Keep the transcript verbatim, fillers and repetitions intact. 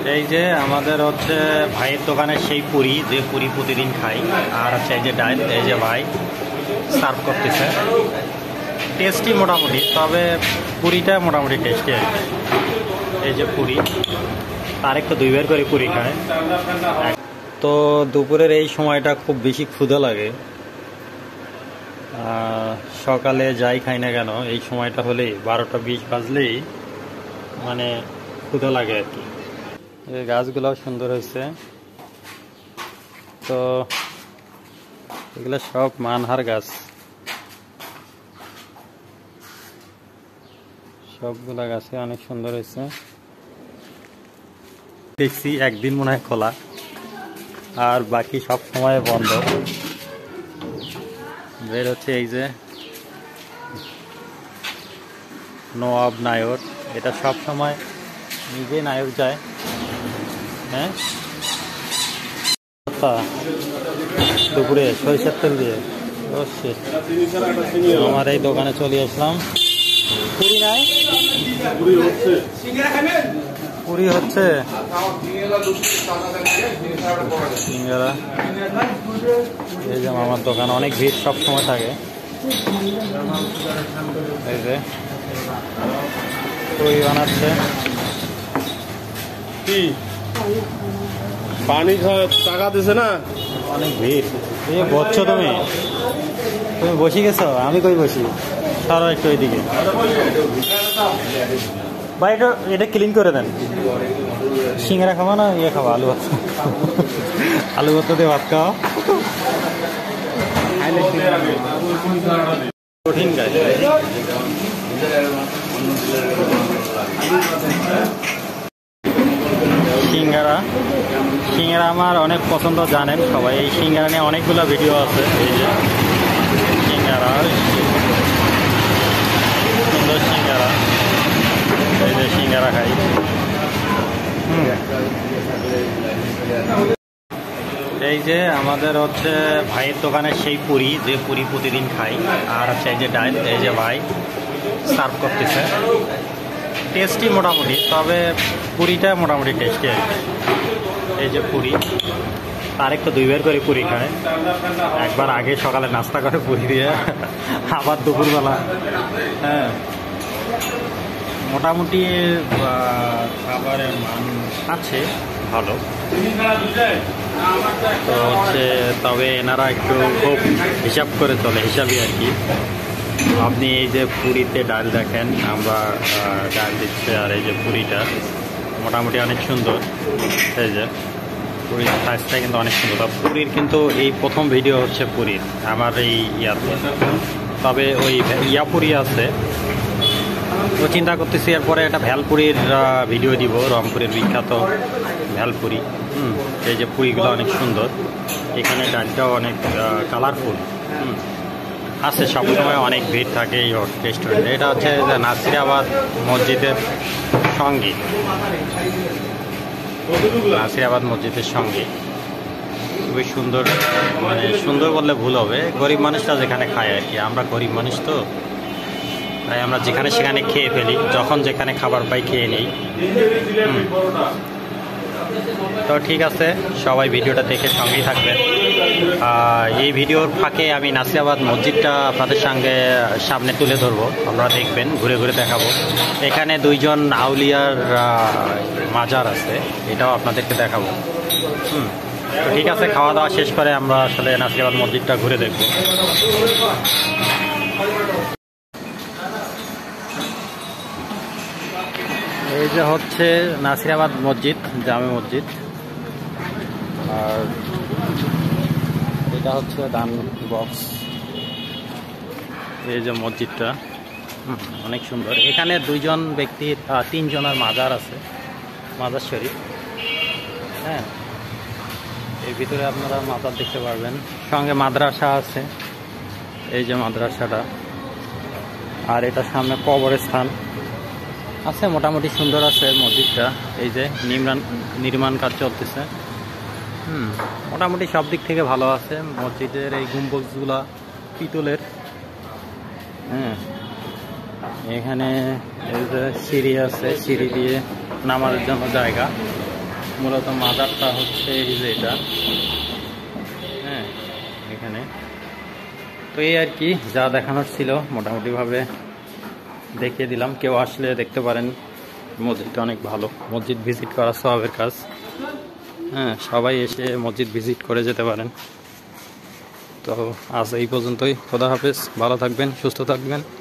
এই যে আমাদের হচ্ছে ভাইয়ের দোকানের সেই পুরি, যে পুরি প্রতিদিন খাই, আর হচ্ছে এই যে ডাল, এই যে ভাই সার্ভ করতেছে। টেস্টি মোটামুটি, তবে পুরিটা মোটামুটি টেস্টি আর কি। এই যে পুরি, আর একটু দুইবার করে পুরি খায়। তো দুপুরের এই সময়টা খুব বেশি ক্ষুধা লাগে, সকালে যাই খাই না কেন এই সময়টা হলেই, বারোটা বিশ বাজলেই মানে ক্ষুধা লাগে আর কি। এই গাছগুলোও সুন্দর হয়েছে। তো এগুলো সব মানহার গাছ, সবগুলা গাছে অনেক সুন্দর হয়েছে। দেখছি একদিন মনে হয় খোলা, আর বাকি সব সময় বন্ধ। বের হচ্ছে এই যে নবাব নায়ক, এটা সব সময় নিজে নায়ক যায়। হ্যাঁ, দুপুরে সরিষার তেল দিয়ে অবশ্যই আমার এই দোকানে চলে আসলাম। পুরি নাই, পুরি হচ্ছে সিঙ্গারা। এই যে আমার দোকান অনেক ভিড় সব সময় থাকে। এই যে পুরি বানাচ্ছে। কি পানি টাকা দিছে না, অনেক ভিড়। এই বসছো তুমি, তুমি বসে গেছো, আমি কই বসি? সারা একটু ওইদিকে ভাই, এটা এটা ক্লিন করে দেন। সিঙ্গারা খাওয়া না ইয়ে খাওয়া, আলু ভাত, আলু ভাত দিয়ে ভাত খাওয়া কঠিন কাজ। সিঙ্গারা, সিঙ্গারা আমার অনেক পছন্দ, জানেন সবাই। এই সিঙ্গারা নিয়ে অনেকগুলো ভিডিও আছে। এই যে সিঙ্গারা, সুন্দর সিঙ্গারা। এই যে সিঙ্গারা খাই। এই যে আমাদের হচ্ছে ভাইয়ের দোকানের সেই পুরি, যে পুরি প্রতিদিন খাই, আর হচ্ছে এই যে ডাল, এই যে ভাই সার্ভ করতেছে। টেস্টি মোটামুটি, তবে পুরিটা মোটামুটি টেস্টি আর কি। এই যে পুরি, আর একটু দুইবার করে পুরি খায়। একবার আগে সকালে নাস্তা করে পুরি দিয়ে, আবার দুপুরবেলা। হ্যাঁ, মোটামুটি খাবারের মান আছে ভালো। তো হচ্ছে তবে এনারা একটু খুব হিসাব করে চলে, হিসাবই আর কি। আপনি এই যে পুরিতে ডাল দেখেন, আমরা ডাল দিচ্ছে, আর এই যে পুরিটা মোটামুটি অনেক সুন্দর। এই যে পুরীর সাইজটা কিন্তু অনেক সুন্দর। পুরীর কিন্তু এই প্রথম ভিডিও হচ্ছে পুরীর আমার এই ইয়াতে। তবে ওই ইয়া পুরি আছে, তো চিন্তা করতেছি এরপরে একটা ভেলপুরির ভিডিও দিব, রংপুরের বিখ্যাত ভেলপুরি। হুম, এই যে পুরিগুলো অনেক সুন্দর, এখানে ডালটাও অনেক কালারফুল। হুম, আছে সবসময় অনেক ভিড় থাকে এই রেস্টুরেন্টে। এটা হচ্ছে নাসিরাবাদ মসজিদের সঙ্গে, নাসিরাবাদ মসজিদের সঙ্গে খুবই সুন্দর, মানে সুন্দর বললে ভুল হবে, গরিব মানুষরা যেখানে খায় আর কি। আমরা গরিব মানুষ, তো তাই আমরা যেখানে সেখানে খেয়ে ফেলি, যখন যেখানে খাবার পাই খেয়ে নিই। তো ঠিক আছে, সবাই ভিডিওটা দেখে সঙ্গেই থাকবেন। এই ভিডিওর ফাঁকে আমি নাসিরাবাদ মসজিদটা আপনাদের সঙ্গে সামনে তুলে ধরবো, আপনারা দেখবেন, ঘুরে ঘুরে দেখাবো। এখানে দুইজন আউলিয়ার মাজার আছে, এটাও আপনাদেরকে দেখাবো। হুম, তো ঠিক আছে, খাওয়া দাওয়া শেষ করে আমরা আসলে নাসিরাবাদ মসজিদটা ঘুরে দেখবো। এই যে হচ্ছে নাসিরাবাদ মসজিদ, জামে মসজিদ, আর এটা হচ্ছে দান বক্স। এই যে মসজিদটা অনেক সুন্দর। এখানে দুইজন ব্যক্তির, তিনজনের মাজার আছে, মাজার শরীফ। হ্যাঁ, এর ভিতরে আপনারা মাজার দেখতে পারবেন, সঙ্গে মাদ্রাসা আছে। এই যে মাদ্রাসাটা, আর এটা সামনে কবরস্থান আছে। মোটামুটি সুন্দর আছে মসজিদটা। এই যে নির্মাণ নির্মাণ কাজ চলতেছে। হুম, মোটামুটি সব দিক থেকে ভালো আছে। মসজিদের এই গম্বুজগুলা পিতলের। হ্যাঁ, এখানে এই যে সিঁড়ি আছে, সিঁড়ি দিয়ে নামার জন্য জায়গা। মূলত মাজারটা হচ্ছে এই যে এটা, হ্যাঁ এখানে। তো এই আর কি যা দেখানোর ছিল মোটামুটিভাবে দেখিয়ে দিলাম। কেউ আসলে দেখতে পারেন, মসজিদটা অনেক ভালো, মসজিদ ভিজিট করা সওয়াবের কাজ। হ্যাঁ, সবাই এসে মসজিদ ভিজিট করে যেতে পারেন। তো আজ এই পর্যন্তই। খোদা হাফেজ, ভালো থাকবেন, সুস্থ থাকবেন।